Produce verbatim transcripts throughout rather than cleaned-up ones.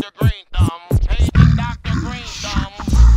Doctor GreenThumb, paging Doctor GreenThumb.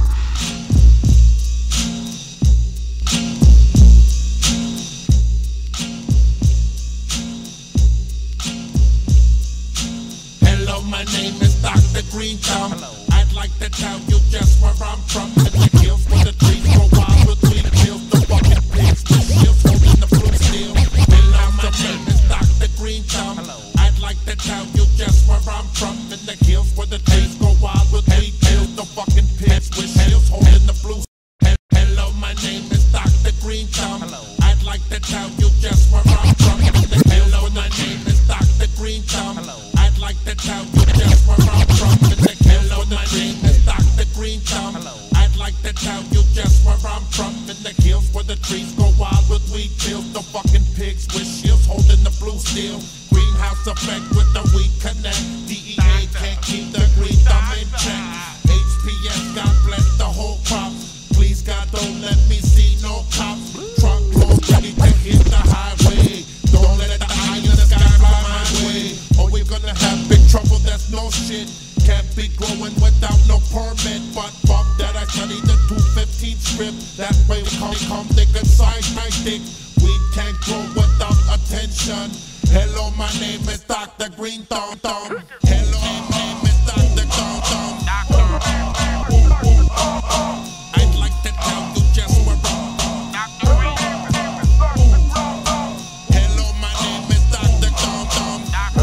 Hello, my name is Doctor GreenThumb. I'd like to tell you just where I'm from. In the hills where the trees grow wild with sweet pills, the fucking pigs with shields holding the blue steel. Hello, my name is Doctor GreenThumb. I'd like to tell you just where I'm from. In the hills where the trees grow wild with sweet pills, the fucking pigs with shields holding the blue steel. Hello, my name is Doctor GreenThumb. I'd like to tell you just where I'm from. In the hills where my name is Doctor GreenThumb. I'd like to tell you just where I'm from. In the hills where my name is Doctor GreenThumb. I'd like to tell you just where I'm from. In the hills where the trees go wild with wheat fields, the fucking pigs with shields holding the blue steel. Greenhouse effect with the weed connect. D E A can't keep the green thumb in check. H P S God bless the whole crops. Please God don't let me see no cops. Truckload ready to hit the highway. Don't let the eye in the sky fly my way, or we're gonna have big trouble. That's no shit. Can't be growing without no permit. But fuck that, I studied the two fifteen script. That way we come, come they can size my dick. We can't grow without attention. Hello, my name is Doctor GreenThumb. Hello, my name is Doctor GreenThumb. I'd like to tell you just where I'm from. Hello, my name is Doctor GreenThumb.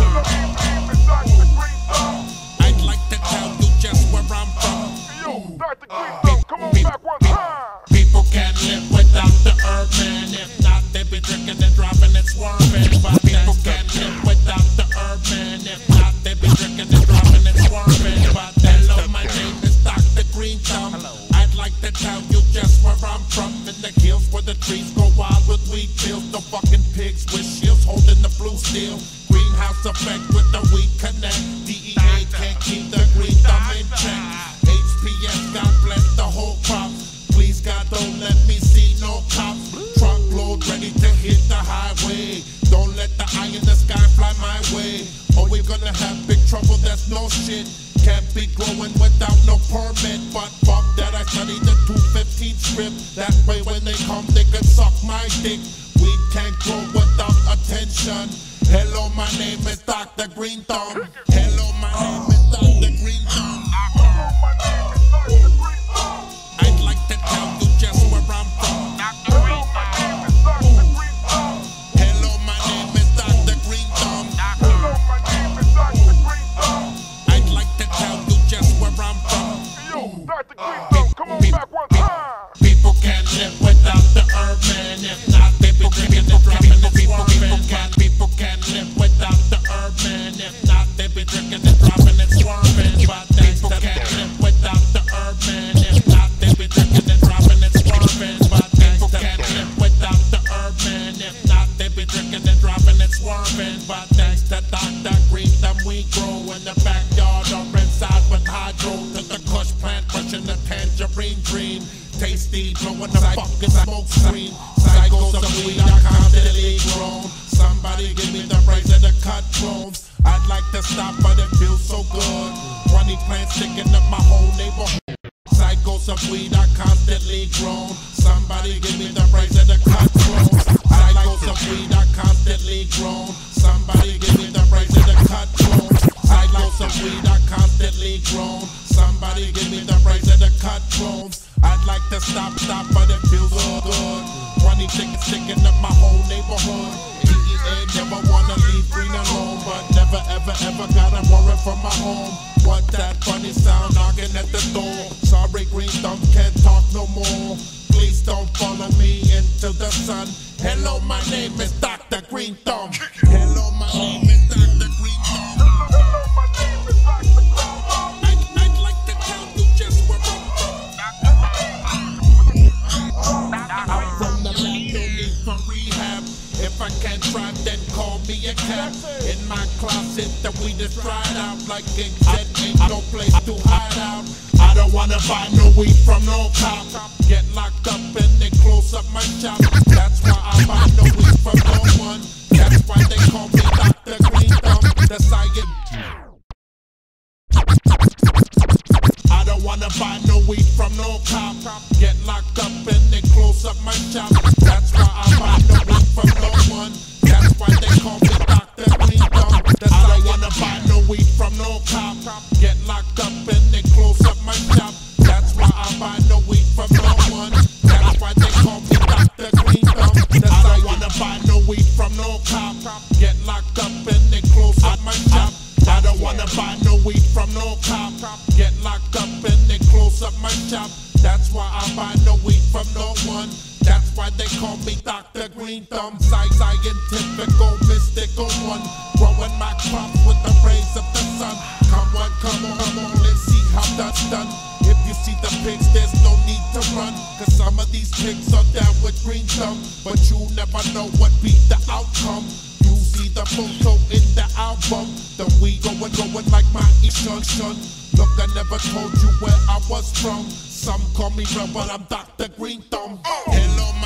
I'd like to tell you just where I'm from. Yo, Doctor GreenThumb, come on back one time. People can't live without the herb, man. If not, they be drinking and driving and swerving. But people can't live without the herb, man. If not, they be drinking and driving and swerving. But hello, my name is Doctor GreenThumb. I'd like to tell you just where I'm from. In the hills where the trees go wild with wheat fields, the fucking pigs with shields holding the blue steel. Greenhouse effect with the weed connect. D E A can't keep the green thumb in check. H P S God bless the whole crops. Please God don't let me see no cops. Truckload ready to hit the highway. Don't let the eye in the sky fly my way, or we're gonna have big trouble. That's no shit. Can't be growing without no permit. But fuck that, I studied the two fifteen script. That way when they come they can suck my dick. We can't grow without attention. Hello, my name is Doctor GreenThumb. Hello, my name is Doctor GreenThumb. I'd like to tell you just where I'm from. Hello, my name is Doctor GreenThumb. I'd like to tell you just where I'm from. Yo, Doctor GreenThumb, come on back one time. People can't live without the herb, man. If not, they be drinking and driving and swerving. Can't, people can't live without the herb, man. If not, they be drinking and driving and swerving. But people can't live without the herb, man. If not, they be drinking and driving and swerving. But people can't live without the herb, man. If not, they be drinking and driving and swerving. But thanks to Doctor GreenThumb, we grow in the backyard or inside with hydro. To the kush plant, brushing the tangerine dream. Tasty, blowing the fucking smoke screen. Cycles of weed are constantly grown. Somebody give me the razor to cut clones. I'd like to stop, but it feels so good. twenty plants sticking up my whole neighborhood. Cycles of weed are constantly grown. Somebody give me the razor to cut clones. Cycles of weed are constantly grown. Somebody give me the razor to cut clones. Cycles of weed are constantly grown. Somebody give me the razor to cut clones. I'd like to stop, stop, but it feels so good. twenty tickets sticking up my whole neighborhood. D E A never wanna leave green alone, but never ever ever gotta worry for my home. What that funny sound knocking at the door? Sorry, GreenThumb can't talk no more. Please don't follow me into the sun. Hello, my name is Doctor GreenThumb. Hello, my name is Doctor GreenThumb. I'd like to tell you just where I'm from. I'm from the land, no need for rehab. If I can't drive, then call me a cab. In my closet, the weed is dried out. Like King said, ain't no place to hide out. I don't wanna buy no weed from no cop. Get locked up and they close up my shop. That's why I buy no weed from no one. That's why they call me Doctor GreenThumb. The science. wanna buy no weed from no cop. Get locked up and they close up my shop. That's why I buy no weed from no one. That's why they call me Doctor GreenThumb. That's I don't wanna buy no weed from no cop. Get locked up and they close up my shop. That's why I buy no weed from no one. That's why they call me Doctor GreenThumb. That's I don't wanna buy no weed from no cop. Get locked up and they close up my shop. I don't wanna buy no weed from no cop. Get locked up and they close up my shop. That's why I buy no weed from no one. That's why they call me Doctor GreenThumb. Scientifical, mystical one. Growing my crops with the rays of the sun. Come on, come on, come on, let's see how that's done. If you see the pigs, there's no need to run. Cause some of these pigs are down with GreenThumb. But you never know what be the outcome. You see the photo in the album. The weed going, going like my Ishun shun. Look, I never told you where I was from. Some call me real, but I'm Doctor GreenThumb. Hello,